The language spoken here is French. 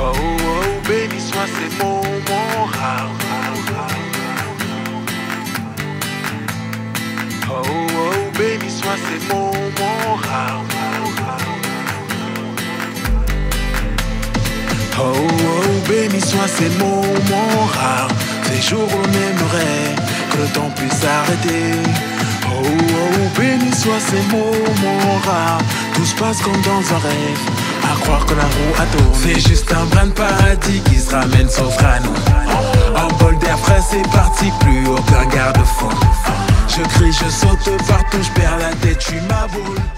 Oh, oh, béni soit ces moments rares. Oh, oh, béni soit ces moments rares. Oh, oh, béni soit ces moments rares. Ces jours où l'on aimerait que le temps puisse s'arrêter. Oh, oh, béni soit ces moments rares. Tout se passe comme dans un rêve, à croire que la roue a tourné. C'est juste un brin de paradis qui se ramène sauf à nous. Un bol d'air frais, c'est parti, plus aucun garde-fou. Je crie, je saute partout, je perds la tête, je suis ma boule.